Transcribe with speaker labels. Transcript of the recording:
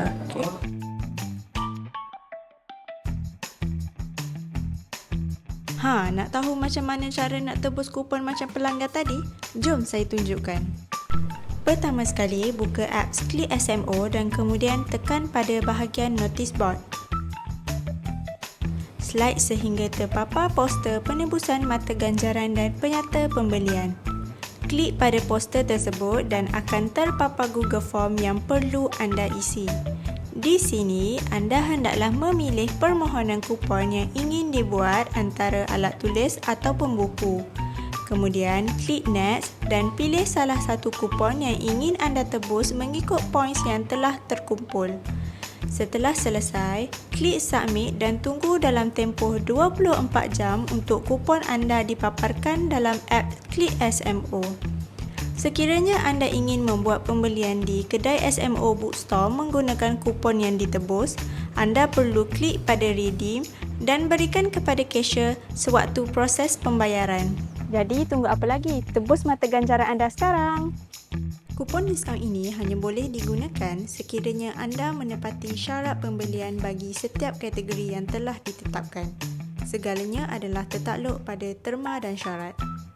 Speaker 1: Okey. Nak tahu macam mana cara nak tebus kupon macam pelanggan tadi? Jom saya tunjukkan. Pertama sekali, buka apps Klik SMO dan kemudian tekan pada bahagian notice board. Slide sehingga terpapar poster penebusan mata ganjaran dan penyata pembelian. Klik pada poster tersebut dan akan terpapar Google Form yang perlu anda isi. Di sini, anda hendaklah memilih permohonan kupon yang ingin dibuat antara alat tulis ataupun buku. Kemudian, klik Next dan pilih salah satu kupon yang ingin anda tebus mengikut points yang telah terkumpul. Setelah selesai, klik Submit dan tunggu dalam tempoh 24 jam untuk kupon anda dipaparkan dalam app Klik SMO. Sekiranya anda ingin membuat pembelian di kedai SMO Bookstore menggunakan kupon yang ditebus, anda perlu klik pada Redeem dan berikan kepada cashier sewaktu proses pembayaran. Jadi, tunggu apa lagi? Tebus mata ganjaran anda sekarang! Kupon diskaun ini hanya boleh digunakan sekiranya anda menepati syarat pembelian bagi setiap kategori yang telah ditetapkan. Segalanya adalah tertakluk pada terma dan syarat.